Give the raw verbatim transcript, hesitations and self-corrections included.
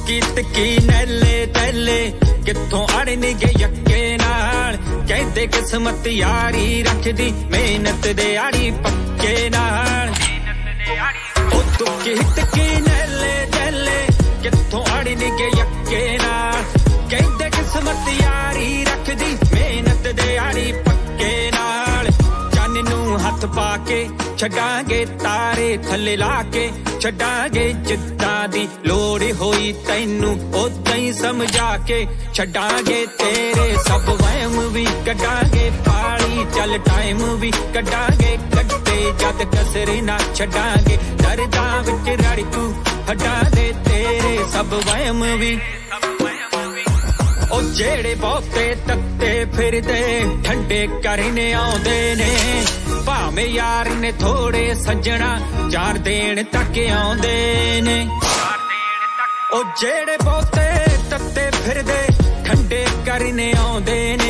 तुकी तकी नैले तैले कित्थों अड़न गए यक्के नाल कहते किस्मत यारी रखदी मेहनत दे आड़ी पक्के नाल ओ तुकी तकी नैले तैले कित्थों अड़न गए यक्के नाल कहते किस्मत यारी रखदी मेहनत दे आड़ी पक्के नाल चन्न नू हथ पाके छड़ांगे तारे थले लाके छड़ांगे जिद्दां दी लोड़ होई तैनू ओदां ही समझा के छड़ांगे तेरे सब वहम भी कढांगे पाली चल टाइम भी कढांगे कट्टे जद कसर ना छड़ांगे दर्दां विच रड़कू हटा दे तेरे सब वहम भी ओ जेड़े बहुते तत्ते फिरदे ठंडे करने आउंदे ने भावें यार ने थोड़े सज्जणा चार देण तक आउंदे ने ओ जेड़े बहुते तत्ते फिरदे ठंडे करने आउंदे ने